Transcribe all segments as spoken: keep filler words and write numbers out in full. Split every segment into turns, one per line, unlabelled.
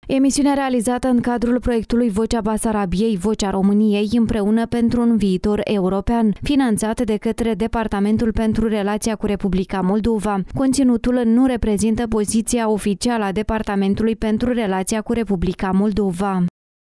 Emisiunea realizată în cadrul proiectului Vocea Basarabiei, Vocea României, împreună pentru un viitor european, finanțat de către Departamentul pentru Relația cu Republica Moldova. Conținutul nu reprezintă poziția oficială a Departamentului pentru Relația cu Republica Moldova.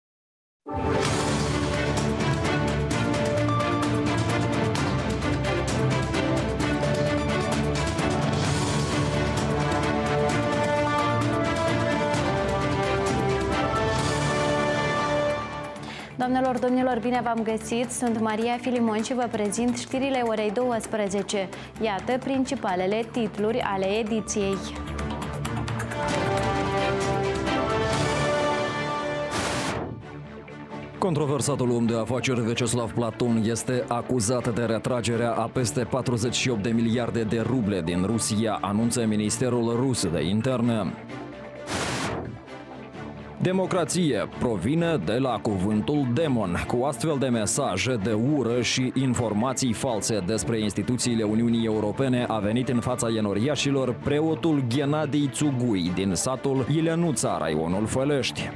Doamnelor, domnilor, bine v-am găsit! Sunt Maria Filimon și vă prezint știrile orei douăsprezece. Iată principalele titluri ale ediției.
Controversatul om de afaceri Vyacheslav Platon este acuzat de retragerea a peste patruzeci și opt de miliarde de ruble din Rusia, anunță Ministerul Rus de Interne. Democrație provine de la cuvântul demon. Cu astfel de mesaje de ură și informații false despre instituțiile Uniunii Europene a venit în fața enoriașilor preotul Ghenadii Țugui din satul Ilenuța, raionul Fălești.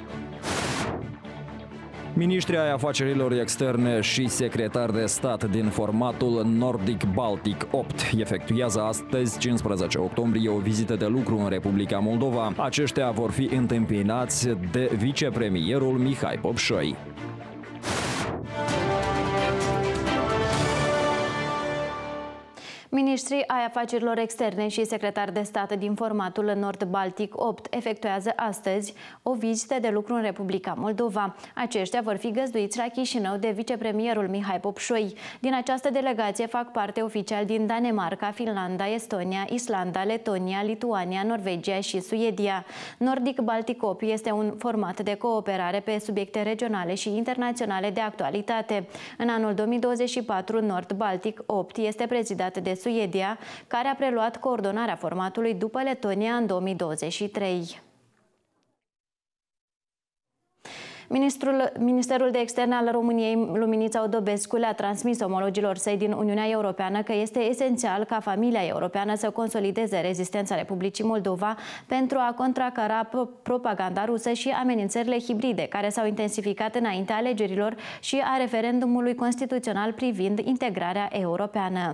Miniștrii ai afacerilor externe și secretari de stat din formatul Nordic-Baltic opt efectuează astăzi, cincisprezece octombrie, o vizită de lucru în Republica Moldova. Aceștia vor fi întâmpinați de vicepremierul Mihai Popșoi.
Ministrii ai afacerilor externe și secretari de stat din formatul Nord-Baltic opt efectuează astăzi o vizită de lucru în Republica Moldova. Aceștia vor fi găzduiți la Chișinău de vicepremierul Mihai Popșoi. Din această delegație fac parte oficial din Danemarca, Finlanda, Estonia, Islanda, Letonia, Lituania, Norvegia și Suedia. Nordic-Baltic opt este un format de cooperare pe subiecte regionale și internaționale de actualitate. În anul două mii douăzeci și patru, Nord-Baltic opt este prezidat de Suedia, care a preluat coordonarea formatului după Letonia în două mii douăzeci și trei. Ministrul, Ministerul de Externe al României, Luminița Odobescu, le-a transmis omologilor săi din Uniunea Europeană că este esențial ca familia europeană să consolideze rezistența Republicii Moldova pentru a contracara propaganda rusă și amenințările hibride care s-au intensificat înaintea alegerilor și a referendumului constituțional privind integrarea europeană.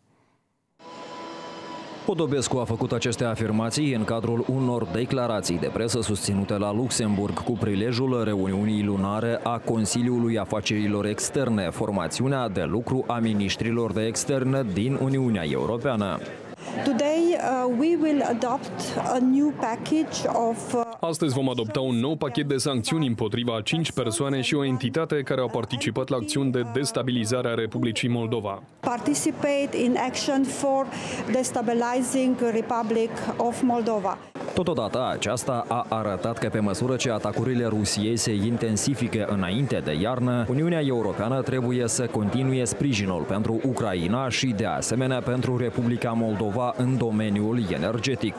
Odobescu a făcut aceste afirmații în cadrul unor declarații de presă susținute la Luxemburg cu prilejul reuniunii lunare a Consiliului Afacerilor Externe, formațiunea de lucru a miniștrilor de externe din Uniunea Europeană.
Today, uh, we will adopt a new package of, uh...
Astăzi vom adopta un nou pachet de sancțiuni împotriva a cinci persoane și o entitate care au participat la acțiuni de destabilizare a Republicii Moldova.
Participate in action for destabilizing Republic of Moldova.
Totodată, aceasta a arătat că pe măsură ce atacurile Rusiei se intensifică înainte de iarnă, Uniunea Europeană trebuie să continue sprijinul pentru Ucraina și, de asemenea, pentru Republica Moldova în domeniul energetic.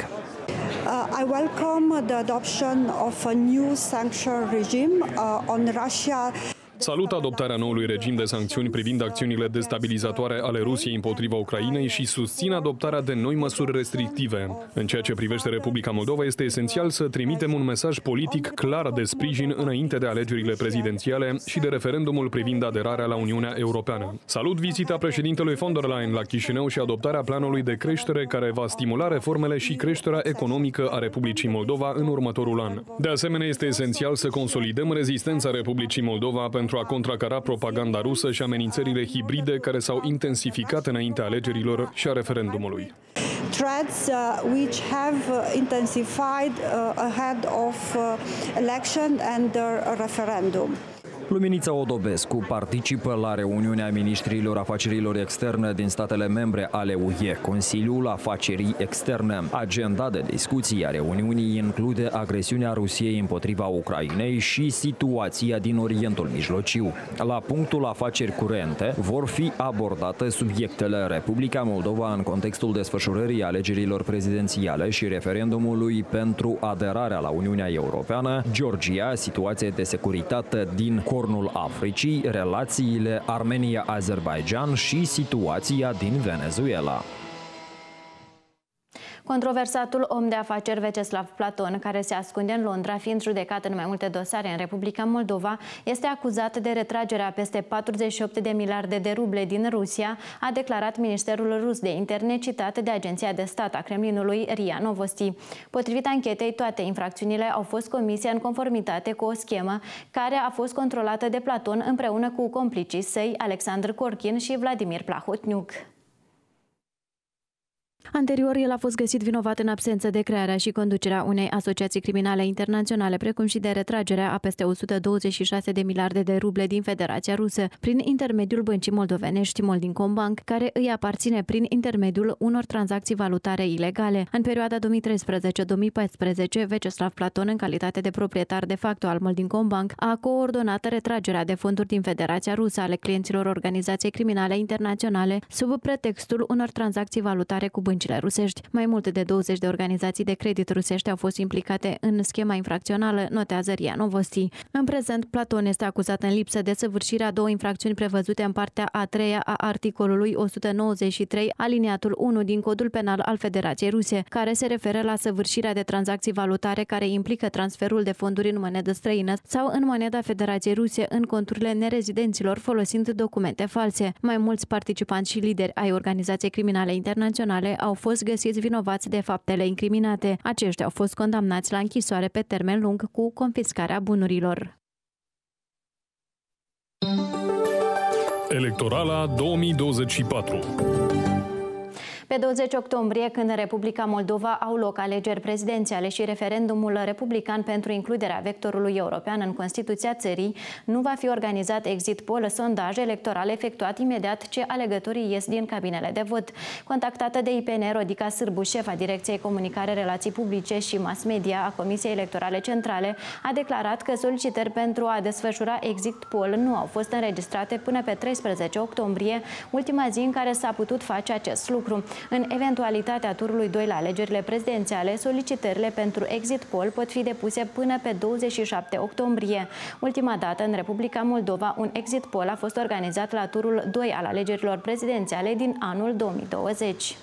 Uh, I welcome the adoption of a new sanction regime uh, on Russia.
Salut adoptarea noului regim de sancțiuni privind acțiunile destabilizatoare ale Rusiei împotriva Ucrainei și susțin adoptarea de noi măsuri restrictive. În ceea ce privește Republica Moldova, este esențial să trimitem un mesaj politic clar de sprijin înainte de alegerile prezidențiale și de referendumul privind aderarea la Uniunea Europeană. Salut vizita președintelui von der Leyen la Chișinău și adoptarea planului de creștere care va stimula reformele și creșterea economică a Republicii Moldova în următorul an. De asemenea, este esențial să consolidăm rezistența Republicii Moldova pentru a contracara propaganda rusă și amenințările hibride care s-au intensificat înaintea alegerilor și a referendumului.
Threats uh, which have uh, intensified uh, ahead of uh, election and the referendum.
Luminița Odobescu participă la reuniunea ministrilor afacerilor externe din statele membre ale U E, Consiliul Afacerii Externe. Agenda de discuție a reuniunii include agresiunea Rusiei împotriva Ucrainei și situația din Orientul Mijlociu. La punctul afaceri curente vor fi abordate subiectele Republica Moldova în contextul desfășurării alegerilor prezidențiale și referendumului pentru aderarea la Uniunea Europeană, Georgia, situația de securitate din Cornul Africii, relațiile Armenia-Azerbaidjan și situația din Venezuela.
Controversatul om de afaceri Veceslav Platon, care se ascunde în Londra, fiind judecat în mai multe dosare în Republica Moldova, este acuzat de retragerea peste patruzeci și opt de miliarde de ruble din Rusia, a declarat Ministerul Rus de Interne, citat de Agenția de Stat a Kremlinului R I A Novosti. Potrivit anchetei, toate infracțiunile au fost comise în conformitate cu o schemă care a fost controlată de Platon împreună cu complicii săi, Alexandru Korkin și Vladimir Plahotniuc. Anterior, el a fost găsit vinovat în absență de crearea și conducerea unei asociații criminale internaționale, precum și de retragerea a peste o sută douăzeci și șase de miliarde de ruble din Federația Rusă, prin intermediul băncii moldovenești Moldinkombank, care îi aparține prin intermediul unor tranzacții valutare ilegale. În perioada două mii treisprezece două mii paisprezece, Veceslav Platon, în calitate de proprietar de facto al Moldinkombank, a coordonat retragerea de fonduri din Federația Rusă ale clienților organizației criminale internaționale sub pretextul unor tranzacții valutare cu băncile rusești. Mai multe de douăzeci de organizații de credit rusești au fost implicate în schema infracțională, notează R I A Novosti. În prezent, Platon este acuzat în lipsă de săvârșirea două infracțiuni prevăzute în partea a treia a articolului o sută nouăzeci și trei, aliniatul unu din Codul Penal al Federației Ruse, care se referă la săvârșirea de tranzacții valutare care implică transferul de fonduri în monedă străină sau în moneda Federației Ruse în conturile nerezidenților folosind documente false. Mai mulți participanți și lideri ai organizației criminale internaționale au fost găsiți vinovați de faptele incriminate. Aceștia au fost condamnați la închisoare pe termen lung cu confiscarea bunurilor.
Electorala două mii douăzeci și patru.
Pe douăzeci octombrie, când în Republica Moldova au loc alegeri prezidențiale și referendumul republican pentru includerea vectorului european în Constituția țării, nu va fi organizat exit poll, sondaj electoral efectuat imediat ce alegătorii ies din cabinele de vot. Contactată de I P N, Rodica Sârbu, șefa Direcției Comunicare, Relații Publice și Mass Media a Comisiei Electorale Centrale, a declarat că solicitări pentru a desfășura exit poll nu au fost înregistrate până pe treisprezece octombrie, ultima zi în care s-a putut face acest lucru. În eventualitatea turului doi la alegerile prezidențiale, solicitările pentru exit poll pot fi depuse până pe douăzeci și șapte octombrie. Ultima dată, în Republica Moldova, un exit poll a fost organizat la turul doi al alegerilor prezidențiale din anul două mii douăzeci.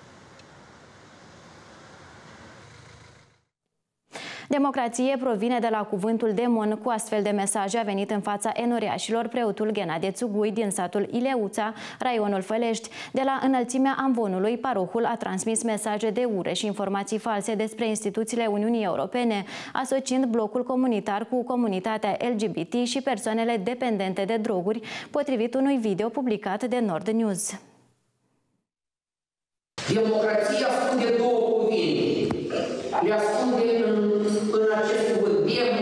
Democrație provine de la cuvântul demon. Cu astfel de mesaje a venit în fața enoriașilor preotul Ghenadie Țugui din satul Ileuța, raionul Fălești. De la înălțimea amvonului, parohul a transmis mesaje de ură și informații false despre instituțiile Uniunii Europene, asociind blocul comunitar cu comunitatea L G B T și persoanele dependente de droguri, potrivit unui video publicat de Nord News.
Democrația ascunde două cuvinte. Le ascunde în, în acest cuvânt,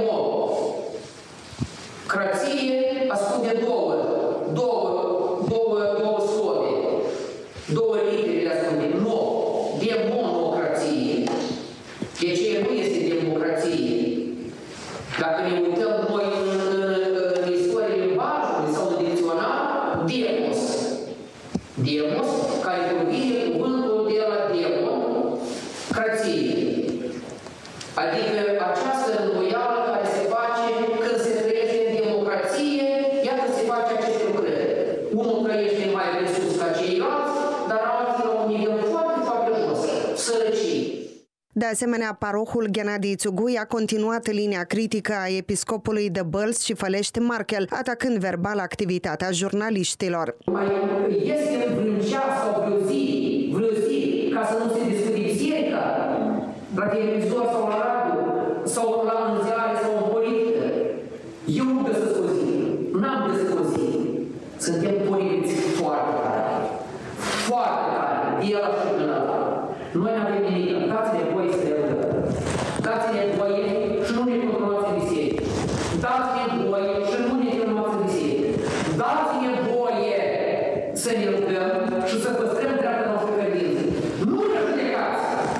democrație, ascunde două, două, două, două slove, două litere le ascunde. No, demonocrație. Deci nu este democrație. Dacă ne uităm noi în, în, în istoria limbajului sau în dicționar, demos. Demos, care provine cuvântul de la demon, crație. Adică această îndoială care se face când se trăiește în democrație, iată se face aceste lucrări. Unul trăiește mai presus ca ceilalți, dar alții la un nivel foarte, foarte jos, sărăcii.
De asemenea, parohul Ghenadie Țugui a continuat linia critică a episcopului de Bălți și Fălești Markel, atacând verbal activitatea jurnaliștilor.
Mai este vreun ceas sau vreo zi, vreo zi, ca să nu se discute biserica, la televizor sau la radio, sau la înziare sau în politică. Eu nu găsesc o zi, n-am găsesc o zi. Suntem politici foarte tare, foarte tare, de la și până la. Noi n-avem nimic, dați-ne voie să ne rugăm. Dați-ne voie și nu ne controlați în biserică. Dați-ne voie și nu ne filmați în biserică. Dați-ne voie să ne rugăm și să păstrăm dreapta noastră credință. Nu ne judecați!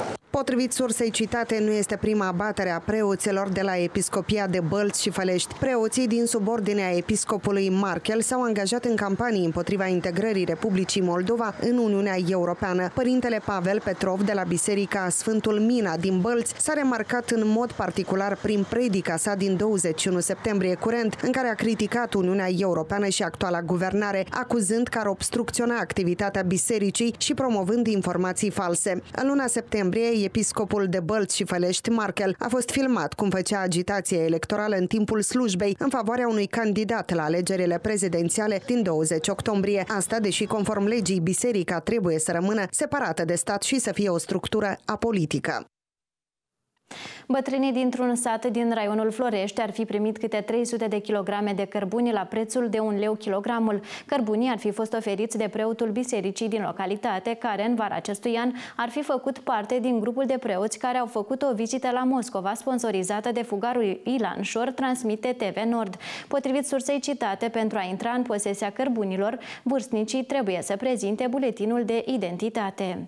Potrivit sursei citate, nu este prima abatere a preoților de la Episcopia de Bălți și Fălești. Preoții din subordinea episcopului Markel s-au angajat în campanii împotriva integrării Republicii Moldova în Uniunea Europeană. Părintele Pavel Petrov de la Biserica Sfântul Mina din Bălți s-a remarcat în mod particular prin predica sa din douăzeci și unu septembrie curent, în care a criticat Uniunea Europeană și actuala guvernare, acuzând că ar obstrucționa activitatea bisericii și promovând informații false. În luna septembrie, episcopul de Bălți și Fălești, Markel, a fost filmat cum făcea agitație electorală în timpul slujbei în favoarea unui candidat la alegerile prezidențiale din douăzeci octombrie. Asta deși, conform legii, biserica trebuie să rămână separată de stat și să fie o structură apolitică.
Bătrânii dintr-un sat din raionul Florești ar fi primit câte trei sute de kilograme de cărbuni la prețul de un leu kilogramul. Cărbunii ar fi fost oferiți de preotul bisericii din localitate, care în vara acestui an ar fi făcut parte din grupul de preoți care au făcut o vizită la Moscova, sponsorizată de fugarul Ilan Șor, transmite T V Nord. Potrivit sursei citate, pentru a intra în posesia cărbunilor, vârstnicii trebuie să prezinte buletinul de identitate.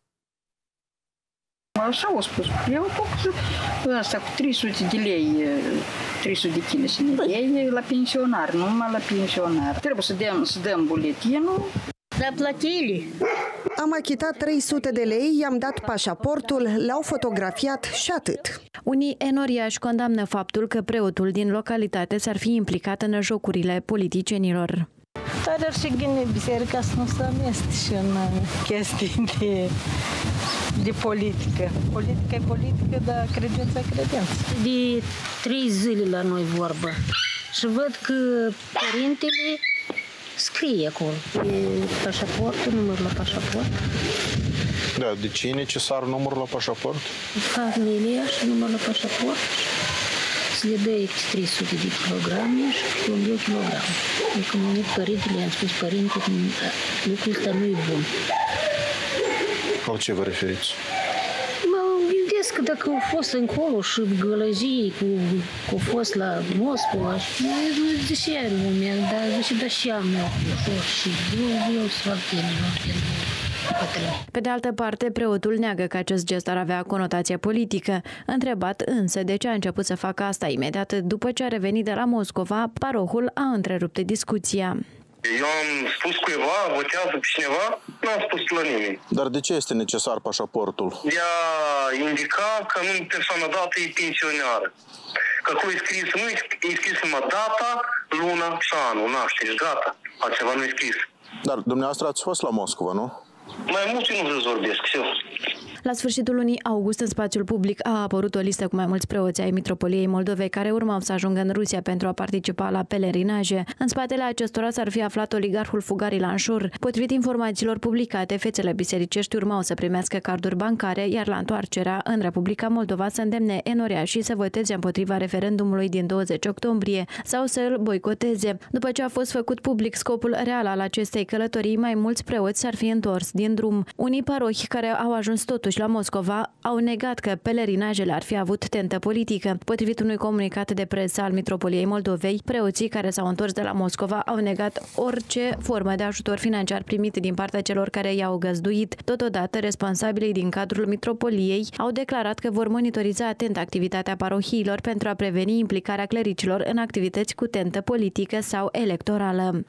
Așa au spus. Eu făcut asta cu trei sute de lei, trei sute de kg și lei la pensionar, numai la pensionar. Trebuie să dăm, să dăm buletinul.
La plătile.
Am achitat trei sute de lei, i-am dat pașaportul, le-au fotografiat și atât.
Unii enoriași condamnă faptul că preotul din localitate s-ar fi implicat în jocurile politicienilor.
Dar ar și gândi biserica să nu se amestece în chestii de... de politică. Politica e politică, dar credința e credință.
De trei zile la noi vorbă și văd că părintele scrie acolo. E pașaportul, numărul la pașaport.
Da, de ce e necesar numărul la pașaport?
Familia și numărul la pașaport. Să le dă trei sute de kilograme și un leu kilogram. Adică m-am venit părintele, i-am spus părinte, lucrul ăsta nu e bun.
La ce vă referiți?
Mă gândesc că dacă au fost încolo și gălăjii cu, cu au fost la Moscova, nu zice lumea, dar zice, da și am eu ușor și eu, eu să fac genilor pentru bătrâni.
Pe de altă parte, preotul neagă că acest gest ar avea conotație politică. Întrebat însă de ce a început să facă asta imediat după ce a revenit de la Moscova, parohul a întrerupt discuția.
Eu am spus cuiva, votează pe cineva, nu am spus la nimeni.
Dar de ce este necesar pașaportul?
De a indica că nu persoana dată e pensionară. Că acolo e scris, nu e scris numai data, luna și anul nașterii, gata. Altceva nu e scris.
Dar dumneavoastră ați fost la Moscova, nu?
Mai mult eu nu vă vorbesc, eu.
La sfârșitul lunii august, în spațiul public, a apărut o listă cu mai mulți preoți ai Mitropoliei Moldovei care urmau să ajungă în Rusia pentru a participa la pelerinaje. În spatele acestora s-ar fi aflat oligarhul fugar Ilan Șor. Potrivit informațiilor publicate, fețele bisericești urmau să primească carduri bancare, iar la întoarcerea în Republica Moldova să îndemne enoriașii să voteze împotriva referendumului din douăzeci octombrie sau să îl boicoteze. După ce a fost făcut public scopul real al acestei călătorii, mai mulți preoți s-ar fi întors din drum. Unii parohi care au ajuns totuși la Moscova au negat că pelerinajele ar fi avut tentă politică. Potrivit unui comunicat de presă al Mitropoliei Moldovei, preoții care s-au întors de la Moscova au negat orice formă de ajutor financiar primit din partea celor care i-au găzduit. Totodată, responsabilii din cadrul Mitropoliei au declarat că vor monitoriza atent activitatea parohiilor pentru a preveni implicarea clericilor în activități cu tentă politică sau electorală.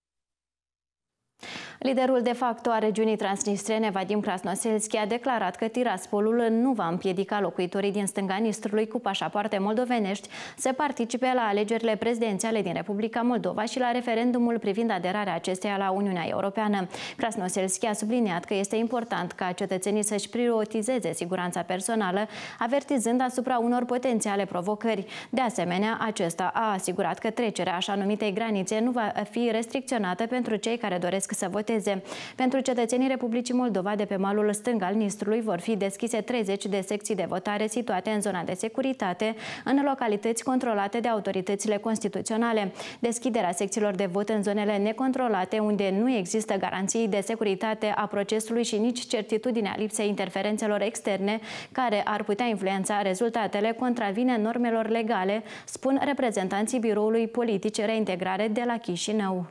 Liderul de facto a regiunii transnistrene, Vadim Krasnoselski, a declarat că Tiraspolul nu va împiedica locuitorii din stânga Nistrului cu pașapoarte moldovenești să participe la alegerile prezidențiale din Republica Moldova și la referendumul privind aderarea acesteia la Uniunea Europeană. Krasnoselski a subliniat că este important ca cetățenii să-și prioritizeze siguranța personală, avertizând asupra unor potențiale provocări. De asemenea, acesta a asigurat că trecerea așa numitei granițe nu va fi restricționată pentru cei care doresc să voteze. Pentru cetățenii Republicii Moldova de pe malul stâng al Nistrului vor fi deschise treizeci de secții de votare situate în zona de securitate, în localități controlate de autoritățile constituționale. Deschiderea secțiilor de vot în zonele necontrolate, unde nu există garanții de securitate a procesului și nici certitudinea lipsei interferențelor externe care ar putea influența rezultatele, contravine normelor legale, spun reprezentanții Biroului Politice Reintegrare de la Chișinău.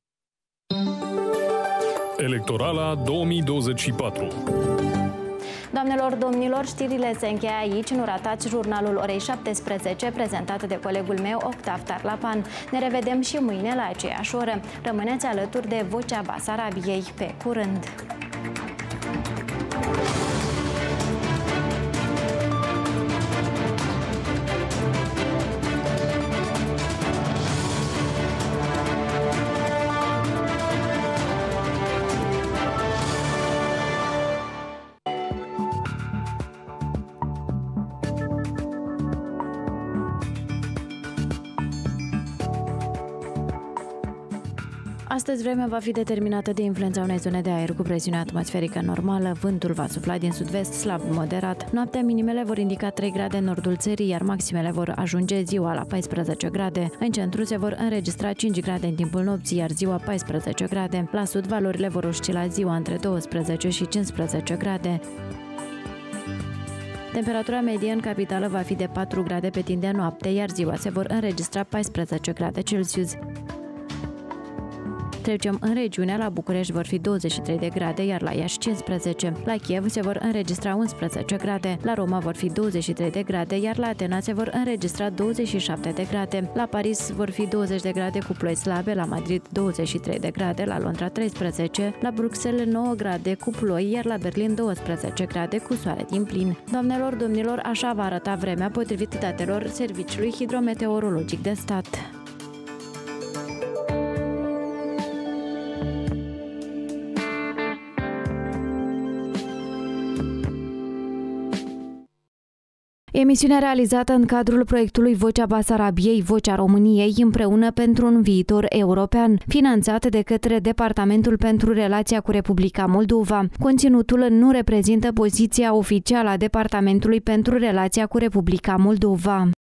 Electorala două mii douăzeci și patru.
Doamnelor, domnilor, știrile se încheie aici. Nu ratați jurnalul orei șaptesprezece, prezentat de colegul meu, Octav Tarlapan. Ne revedem și mâine la aceeași oră. Rămâneți alături de Vocea Basarabiei. Pe curând! Astăzi vremea va fi determinată de influența unei zone de aer cu presiune atmosferică normală, vântul va sufla din sud-vest slab moderat. Noaptea minimele vor indica trei grade în nordul țării, iar maximele vor ajunge ziua la paisprezece grade. În centru se vor înregistra cinci grade în timpul nopții, iar ziua paisprezece grade. La sud valorile vor oscila ziua între douăsprezece și cincisprezece grade. Temperatura medie în capitală va fi de patru grade pe timp de noapte, iar ziua se vor înregistra paisprezece grade Celsius. Trecem în regiune, la București vor fi douăzeci și trei de grade, iar la Iași cincisprezece. La Kiev se vor înregistra unsprezece grade, la Roma vor fi douăzeci și trei de grade, iar la Atena se vor înregistra douăzeci și șapte de grade. La Paris vor fi douăzeci de grade cu ploi slabe, la Madrid douăzeci și trei de grade, la Londra treisprezece, la Bruxelles nouă grade cu ploi, iar la Berlin douăsprezece grade cu soare din plin. Doamnelor, domnilor, așa va arăta vremea potrivit datelor Serviciului Hidrometeorologic de Stat. Emisiunea realizată în cadrul proiectului Vocea Basarabiei, Vocea României, împreună pentru un viitor european, finanțat de către Departamentul pentru Relația cu Republica Moldova. Conținutul nu reprezintă poziția oficială a Departamentului pentru Relația cu Republica Moldova.